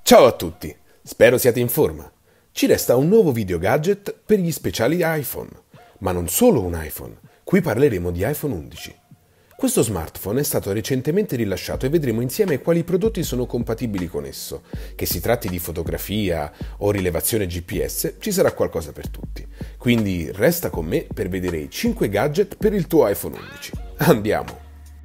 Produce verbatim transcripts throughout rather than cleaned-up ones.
Ciao a tutti, spero siate in forma. Ci resta un nuovo video gadget per gli speciali iPhone, ma non solo un iPhone, qui parleremo di iPhone undici. Questo smartphone è stato recentemente rilasciato e vedremo insieme quali prodotti sono compatibili con esso. Che si tratti di fotografia o rilevazione G P S, ci sarà qualcosa per tutti. Quindi resta con me per vedere i cinque gadget per il tuo iPhone undici. Andiamo!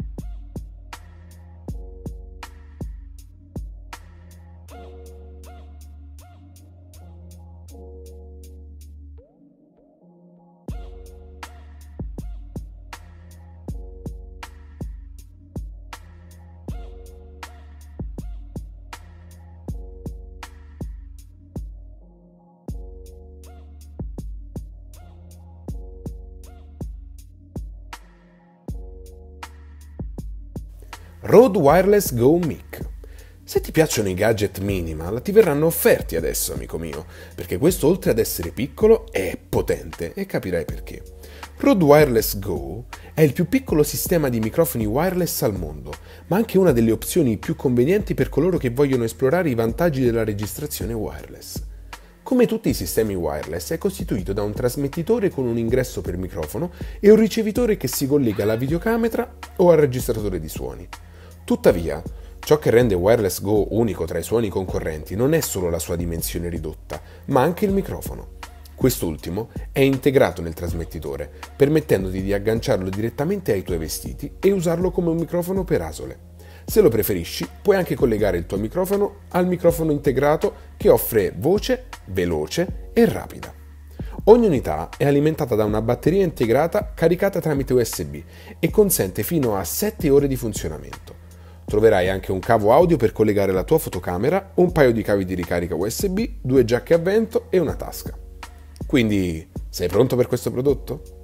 Rode Wireless Go Mic. Se ti piacciono i gadget minimal, ti verranno offerti adesso, amico mio, perché questo oltre ad essere piccolo è potente e capirai perché. Rode Wireless Go è il più piccolo sistema di microfoni wireless al mondo, ma anche una delle opzioni più convenienti per coloro che vogliono esplorare i vantaggi della registrazione wireless. Come tutti i sistemi wireless, è costituito da un trasmettitore con un ingresso per microfono e un ricevitore che si collega alla videocamera o al registratore di suoni. Tuttavia, ciò che rende Wireless Go unico tra i suoni concorrenti non è solo la sua dimensione ridotta, ma anche il microfono. Quest'ultimo è integrato nel trasmettitore, permettendoti di agganciarlo direttamente ai tuoi vestiti e usarlo come un microfono per asole. Se lo preferisci, puoi anche collegare il tuo microfono al microfono integrato che offre voce veloce e rapida. Ogni unità è alimentata da una batteria integrata caricata tramite U S B e consente fino a sette ore di funzionamento. Troverai anche un cavo audio per collegare la tua fotocamera, un paio di cavi di ricarica U S B, due giacche a vento e una tasca. Quindi, sei pronto per questo prodotto?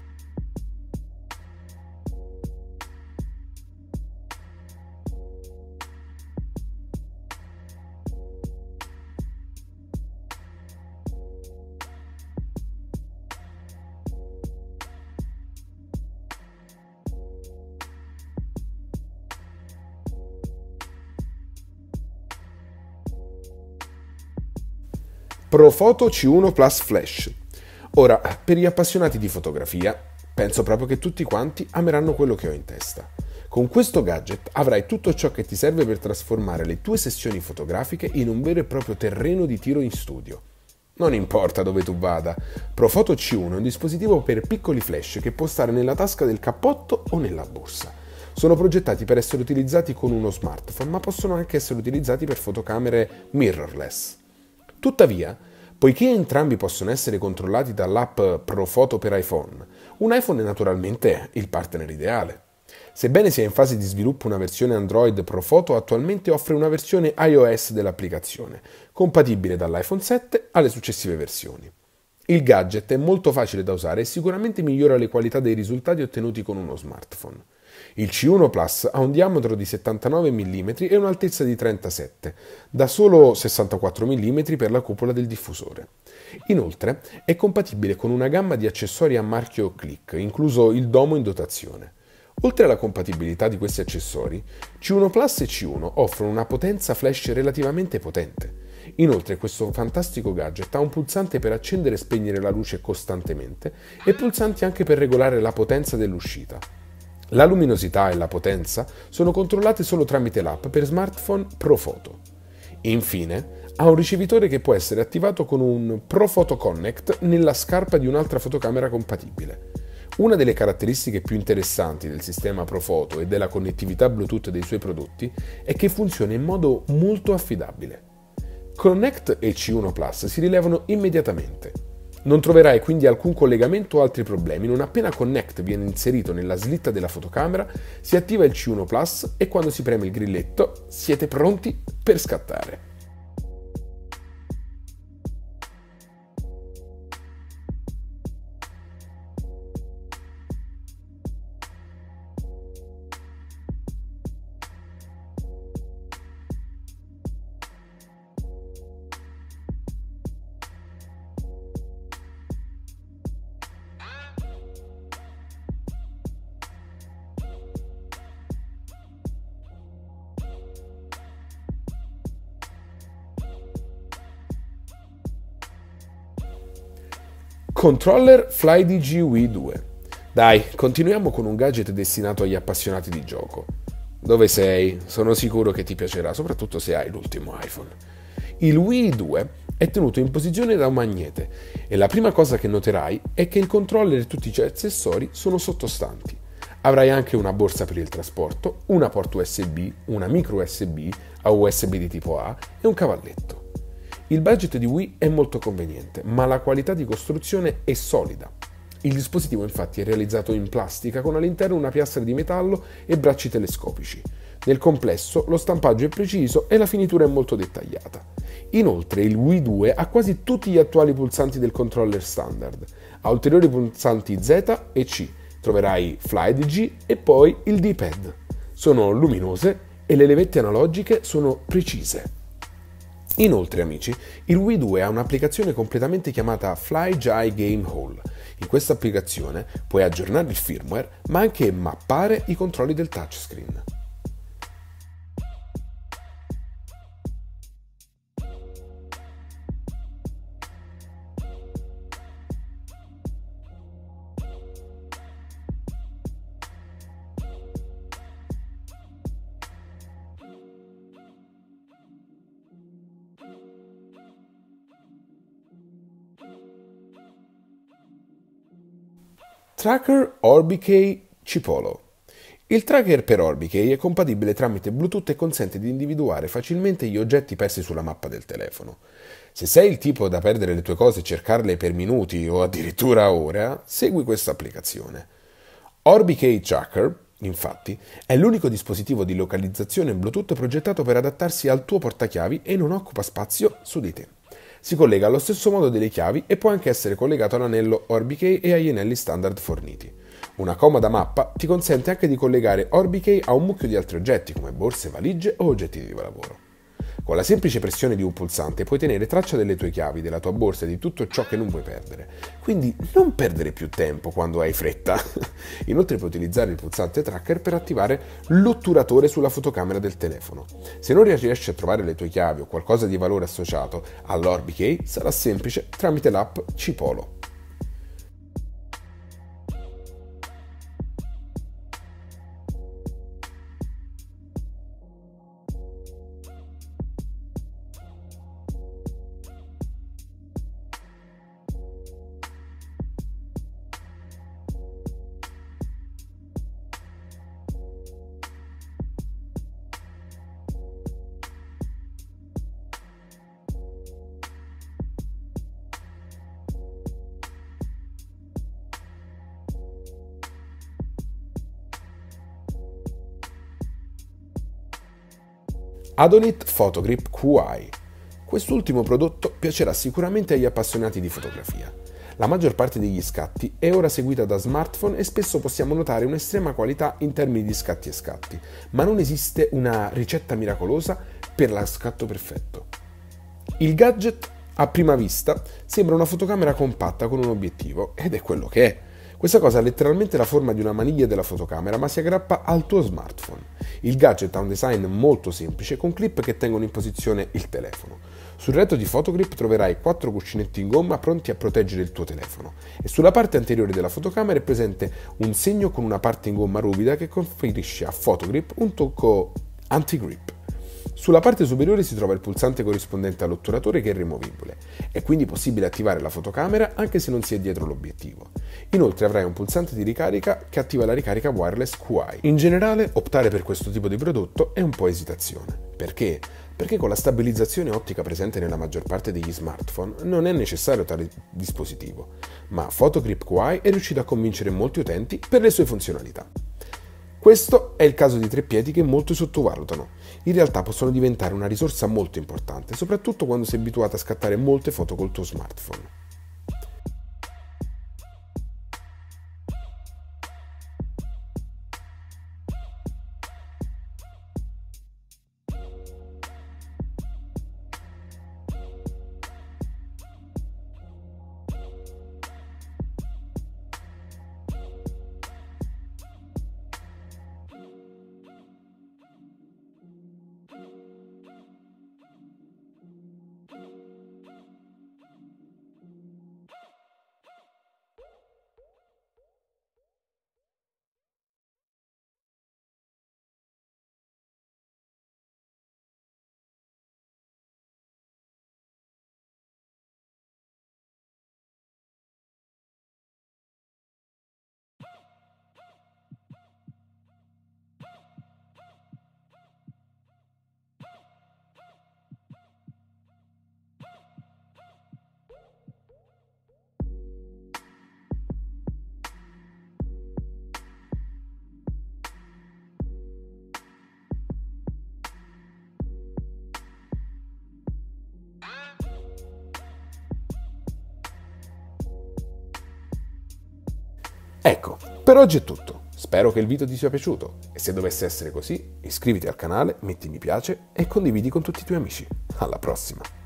Profoto C uno Plus Flash. Ora, per gli appassionati di fotografia, penso proprio che tutti quanti ameranno quello che ho in testa. Con questo gadget avrai tutto ciò che ti serve per trasformare le tue sessioni fotografiche in un vero e proprio terreno di tiro in studio. Non importa dove tu vada, Profoto C uno è un dispositivo per piccoli flash che può stare nella tasca del cappotto o nella borsa. Sono progettati per essere utilizzati con uno smartphone, ma possono anche essere utilizzati per fotocamere mirrorless. Tuttavia, poiché entrambi possono essere controllati dall'app Profoto per iPhone, un iPhone è naturalmente il partner ideale. Sebbene sia in fase di sviluppo una versione Android Profoto, attualmente offre una versione iOS dell'applicazione, compatibile dall'iPhone sette alle successive versioni. Il gadget è molto facile da usare e sicuramente migliora le qualità dei risultati ottenuti con uno smartphone. Il C uno Plus ha un diametro di settantanove millimetri e un'altezza di trentasette, da solo sessantaquattro millimetri per la cupola del diffusore. Inoltre è compatibile con una gamma di accessori a marchio Click, incluso il domo in dotazione. Oltre alla compatibilità di questi accessori, C uno Plus e C uno offrono una potenza flash relativamente potente. Inoltre questo fantastico gadget ha un pulsante per accendere e spegnere la luce costantemente e pulsanti anche per regolare la potenza dell'uscita. La luminosità e la potenza sono controllate solo tramite l'app per smartphone Profoto. Infine, ha un ricevitore che può essere attivato con un Profoto Connect nella scarpa di un'altra fotocamera compatibile. Una delle caratteristiche più interessanti del sistema Profoto e della connettività Bluetooth dei suoi prodotti è che funziona in modo molto affidabile. Connect e C uno Plus si rilevano immediatamente. Non troverai quindi alcun collegamento o altri problemi. Non appena Connect viene inserito nella slitta della fotocamera, si attiva il C uno Plus e quando si preme il grilletto siete pronti per scattare. Controller FlyDG Wii due. Dai, continuiamo con un gadget destinato agli appassionati di gioco. Dove sei? Sono sicuro che ti piacerà, soprattutto se hai l'ultimo iPhone. Il Wii due è tenuto in posizione da un magnete e la prima cosa che noterai è che il controller e tutti i suoi accessori sono sottostanti. Avrai anche una borsa per il trasporto, una porta U S B, una micro U S B a U S B di tipo A e un cavalletto. Il budget di Wii è molto conveniente, ma la qualità di costruzione è solida. Il dispositivo infatti è realizzato in plastica con all'interno una piastra di metallo e bracci telescopici. Nel complesso lo stampaggio è preciso e la finitura è molto dettagliata. Inoltre il Wii due ha quasi tutti gli attuali pulsanti del controller standard. Ha ulteriori pulsanti Z e C. Troverai FlyDG e poi il D-pad. Sono luminose e le levette analogiche sono precise. Inoltre, amici, il Wii due ha un'applicazione completamente chiamata FlyJai Game Hall. In questa applicazione puoi aggiornare il firmware, ma anche mappare i controlli del touchscreen. Tracker OrbiKey Chipolo. Il tracker per OrbiKey è compatibile tramite Bluetooth e consente di individuare facilmente gli oggetti persi sulla mappa del telefono. Se sei il tipo da perdere le tue cose e cercarle per minuti o addirittura ore, segui questa applicazione. OrbiKey Tracker, infatti, è l'unico dispositivo di localizzazione Bluetooth progettato per adattarsi al tuo portachiavi e non occupa spazio su di te. Si collega allo stesso modo delle chiavi e può anche essere collegato all'anello OrbiKey e agli anelli standard forniti. Una comoda mappa ti consente anche di collegare OrbiKey a un mucchio di altri oggetti come borse, valigie o oggetti di lavoro. Con la semplice pressione di un pulsante puoi tenere traccia delle tue chiavi, della tua borsa e di tutto ciò che non vuoi perdere. Quindi non perdere più tempo quando hai fretta. Inoltre puoi utilizzare il pulsante tracker per attivare l'otturatore sulla fotocamera del telefono. Se non riesci a trovare le tue chiavi o qualcosa di valore associato all'OrbiKey, sarà semplice tramite l'app Chipolo. Adonit Photogrip Q I. Quest'ultimo prodotto piacerà sicuramente agli appassionati di fotografia. La maggior parte degli scatti è ora seguita da smartphone e spesso possiamo notare un'estrema qualità in termini di scatti e scatti, ma non esiste una ricetta miracolosa per lo scatto perfetto. Il gadget, a prima vista, sembra una fotocamera compatta con un obiettivo, ed è quello che è. Questa cosa ha letteralmente la forma di una maniglia della fotocamera, ma si aggrappa al tuo smartphone. Il gadget ha un design molto semplice, con clip che tengono in posizione il telefono. Sul retro di Photogrip troverai quattro cuscinetti in gomma pronti a proteggere il tuo telefono e sulla parte anteriore della fotocamera è presente un segno con una parte in gomma ruvida che conferisce a Photogrip un tocco anti-grip. Sulla parte superiore si trova il pulsante corrispondente all'otturatore che è rimovibile. È quindi possibile attivare la fotocamera anche se non si è dietro l'obiettivo. Inoltre avrai un pulsante di ricarica che attiva la ricarica wireless Q I. In generale, optare per questo tipo di prodotto è un po' esitazione. Perché? Perché con la stabilizzazione ottica presente nella maggior parte degli smartphone non è necessario tale dispositivo, ma Photogrip Q I è riuscito a convincere molti utenti per le sue funzionalità. Questo è il caso di treppiedi che molti sottovalutano. In realtà possono diventare una risorsa molto importante, soprattutto quando sei abituato a scattare molte foto col tuo smartphone. Per oggi è tutto, spero che il video ti sia piaciuto e se dovesse essere così iscriviti al canale, metti mi piace e condividi con tutti i tuoi amici. Alla prossima!